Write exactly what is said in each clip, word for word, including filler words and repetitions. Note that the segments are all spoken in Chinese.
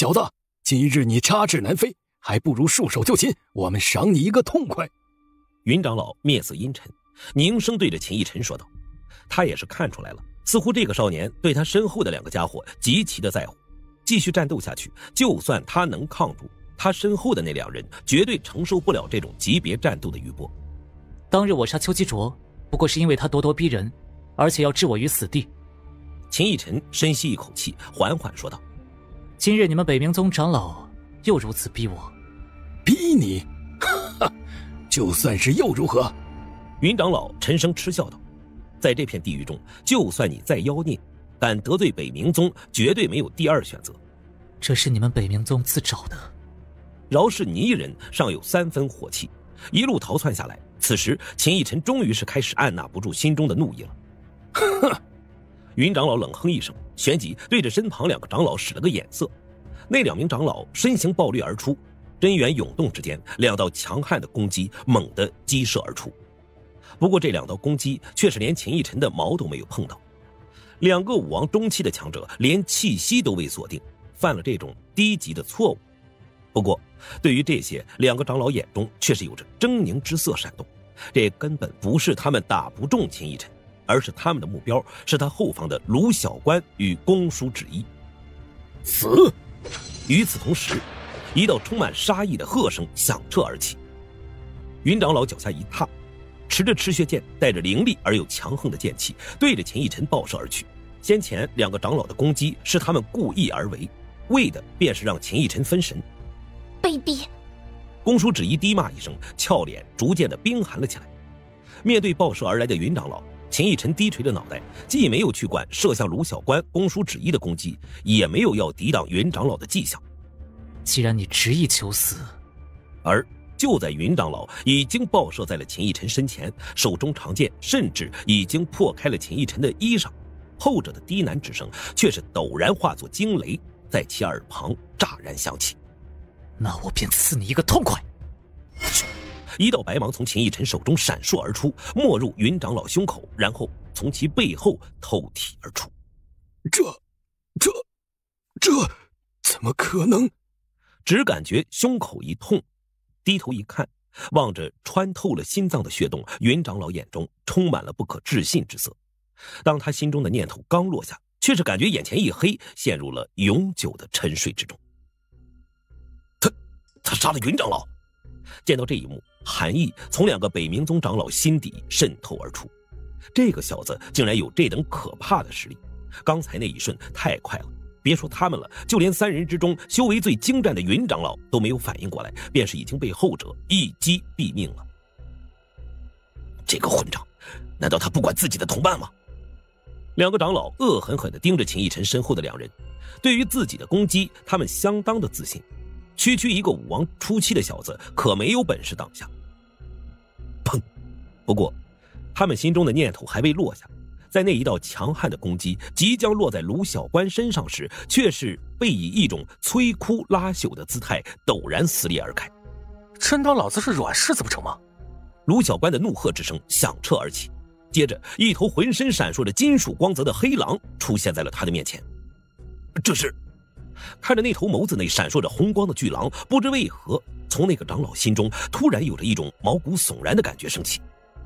小子，今日你插翅难飞，还不如束手就擒，我们赏你一个痛快。 云长老面色阴沉，凝声对着秦逸晨说道。他也是看出来了，似乎这个少年对他身后的两个家伙极其的在乎。继续战斗下去，就算他能抗住，他身后的那两人绝对承受不了这种级别战斗的余波。 当日我杀邱基卓，不过是因为他咄咄逼人，而且要置我于死地。 秦逸晨深吸一口气，缓缓说道： 今日你们北冥宗长老又如此逼我。 逼你？哈，就算是又如何？ 云长老沉声嗤笑道：在这片地狱中，就算你再妖孽，敢得罪北冥宗，绝对没有第二选择。 这是你们北冥宗自找的。 饶是你一人尚有三分火气，一路逃窜下来，此时秦逸晨终于是开始按捺不住心中的怒意了。 哼！ 云长老冷哼一声，旋即对着身旁两个长老使了个眼色。那两名长老身形暴掠而出，真元涌动之间，两道强悍的攻击猛地激射而出。不过这两道攻击却是连秦逸晨的毛都没有碰到。两个武王中期的强者连气息都未锁定，犯了这种低级的错误。不过对于这些，两个长老眼中却是有着狰狞之色闪动。这根本不是他们打不中秦逸晨，而是他们的目标是他后方的卢小官与公叔芷一。 死！ 与此同时，一道充满杀意的喝声响彻而起。云长老脚下一踏，持着赤血剑，带着凌厉而又强横的剑气，对着秦逸晨爆射而去。先前两个长老的攻击是他们故意而为，为的便是让秦逸晨分神。 卑鄙！ 公叔芷一低骂一声，俏脸逐渐的冰寒了起来。面对爆射而来的云长老，秦逸晨低垂着脑袋，既没有去管射向卢小官、公叔芷一的攻击，也没有要抵挡云长老的迹象。 既然你执意求死， 而就在云长老已经爆射在了秦逸晨身前，手中长剑甚至已经破开了秦逸晨的衣裳，后者的低喃之声却是陡然化作惊雷，在其耳旁乍然响起。 那我便赐你一个痛快！ 一道白芒从秦逸晨手中闪烁而出，没入云长老胸口，然后从其背后透体而出。 这这这怎么可能？ 只感觉胸口一痛，低头一看，望着穿透了心脏的血洞，云长老眼中充满了不可置信之色。当他心中的念头刚落下，却是感觉眼前一黑，陷入了永久的沉睡之中。他他杀了云长老！见到这一幕，寒意从两个北冥宗长老心底渗透而出。这个小子竟然有这等可怕的实力，刚才那一瞬太快了，别说他们了，就连三人之中修为最精湛的云长老都没有反应过来，便是已经被后者一击毙命了。这个混账，难道他不管自己的同伴吗？两个长老恶狠狠地盯着秦逸晨身后的两人，对于自己的攻击，他们相当的自信。区区一个武王初期的小子，可没有本事挡下。砰！不过，他们心中的念头还未落下，在那一道强悍的攻击即将落在卢小官身上时，却是被以一种摧枯拉朽的姿态陡然撕裂而开。 真当老子是软柿子不成吗？ 卢小官的怒喝之声响彻而起，接着一头浑身闪烁着金属光泽的黑狼出现在了他的面前。这是看着那头眸子内闪烁着红光的巨狼，不知为何从那个长老心中突然有着一种毛骨悚然的感觉升起。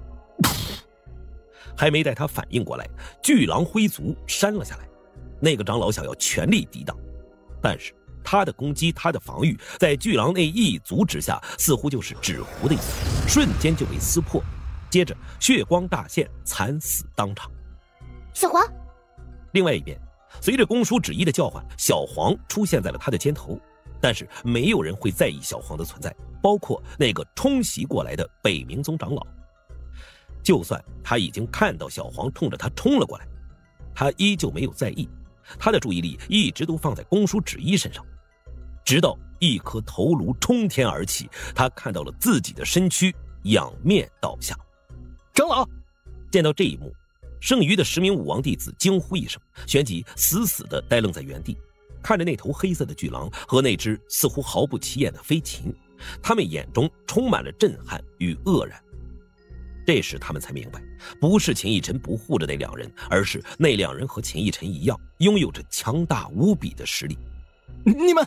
还没待他反应过来，巨狼挥足扇了下来。那个长老想要全力抵挡，但是他的攻击，他的防御，在巨狼那一足之下，似乎就是纸糊的一样，瞬间就被撕破，接着血光大现，惨死当场。 小黄。 另外一边，随着公叔芷一的叫唤，小黄出现在了他的肩头，但是没有人会在意小黄的存在，包括那个冲袭过来的北冥宗长老。就算他已经看到小黄冲着他冲了过来，他依旧没有在意，他的注意力一直都放在公叔芷一身上。直到一颗头颅冲天而起，他看到了自己的身躯仰面倒下。 长老！ 见到这一幕，剩余的十名武王弟子惊呼一声，旋即死死地呆愣在原地，看着那头黑色的巨狼和那只似乎毫不起眼的飞禽，他们眼中充满了震撼与愕然。这时他们才明白，不是秦逸晨不护着那两人，而是那两人和秦逸晨一样，拥有着强大无比的实力。 你们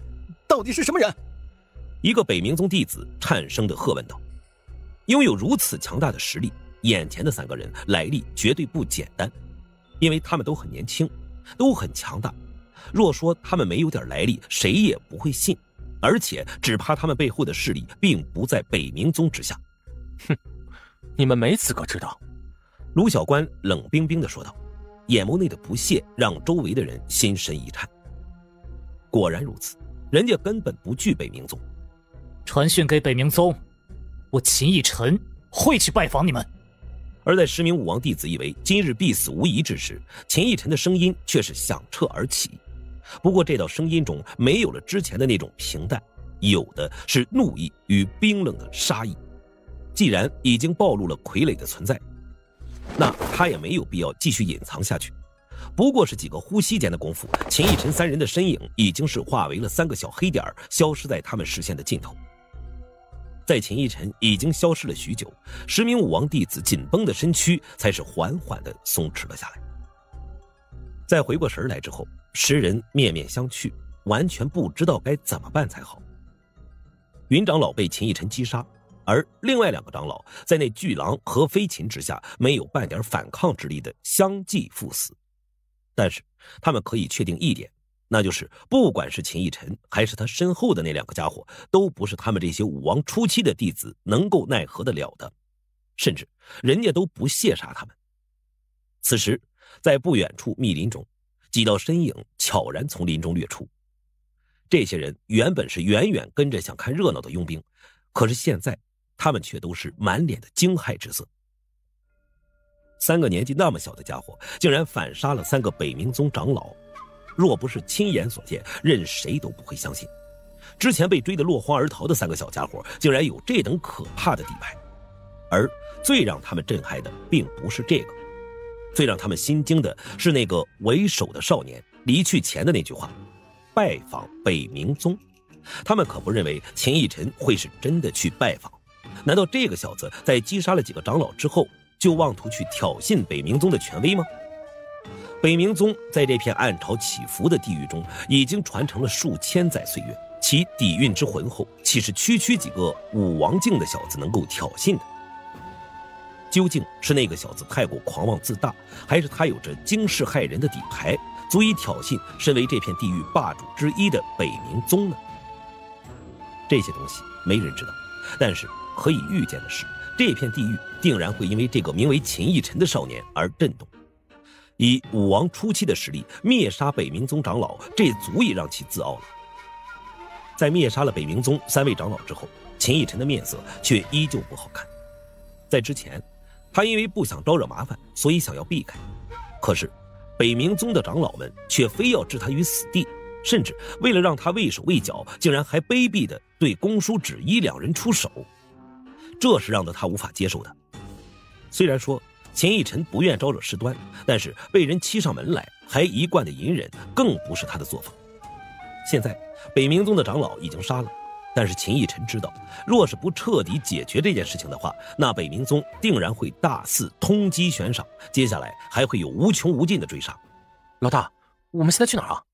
到底是什么人？ 一个北冥宗弟子颤声地喝问道。拥有如此强大的实力，眼前的三个人来历绝对不简单，因为他们都很年轻，都很强大。若说他们没有点来历，谁也不会信，而且只怕他们背后的势力并不在北冥宗之下。 哼，你们没资格知道。 卢小官冷冰冰地说道，眼眸内的不屑让周围的人心神一颤。果然如此，人家根本不惧北冥宗。 传讯给北冥宗，我秦逸尘会去拜访你们。 而在十名武王弟子以为今日必死无疑之时，秦逸尘的声音却是响彻而起。不过这道声音中没有了之前的那种平淡，有的是怒意与冰冷的杀意。既然已经暴露了傀儡的存在，那他也没有必要继续隐藏下去。不过是几个呼吸间的功夫，秦逸尘三人的身影已经是化为了三个小黑点，消失在他们视线的尽头。在秦逸尘已经消失了许久，十名武王弟子紧绷的身躯才是缓缓地松弛了下来。再回过神来之后，十人面面相觑，完全不知道该怎么办才好。云长老被秦逸尘击杀，而另外两个长老在那巨狼和飞禽之下没有半点反抗之力的相继赴死。但是他们可以确定一点，那就是不管是秦逸尘还是他身后的那两个家伙，都不是他们这些武王初期的弟子能够奈何得了的，甚至人家都不屑杀他们。此时在不远处密林中，几道身影悄然从林中掠出。这些人原本是远远跟着想看热闹的佣兵，可是现在他们却都是满脸的惊骇之色。三个年纪那么小的家伙竟然反杀了三个北冥宗长老，若不是亲眼所见，任谁都不会相信。之前被追得落荒而逃的三个小家伙竟然有这等可怕的底牌。而最让他们震撼的并不是这个，最让他们心惊的是那个为首的少年离去前的那句话，拜访北冥宗。他们可不认为秦逸尘会是真的去拜访，难道这个小子在击杀了几个长老之后就妄图去挑衅北冥宗的权威吗？北冥宗在这片暗潮起伏的地狱中已经传承了数千载岁月，其底蕴之浑厚，岂是区区几个武王境的小子能够挑衅的？究竟是那个小子太过狂妄自大，还是他有着惊世骇人的底牌，足以挑衅身为这片地狱霸主之一的北冥宗呢？这些东西没人知道，但是可以预见的是，这片地狱定然会因为这个名为秦逸尘的少年而震动。以武王初期的实力灭杀北冥宗长老，这足以让其自傲了。在灭杀了北冥宗三位长老之后，秦逸尘的面色却依旧不好看。在之前，他因为不想招惹麻烦，所以想要避开。可是北冥宗的长老们却非要置他于死地，甚至为了让他畏手畏脚，竟然还卑鄙地对公叔芷衣两人出手，这是让得他无法接受的。虽然说秦逸尘不愿招惹事端，但是被人欺上门来还一贯的隐忍，更不是他的作风。现在北冥宗的长老已经杀了，但是秦逸尘知道，若是不彻底解决这件事情的话，那北冥宗定然会大肆通缉悬赏，接下来还会有无穷无尽的追杀。 老大，我们现在去哪儿啊？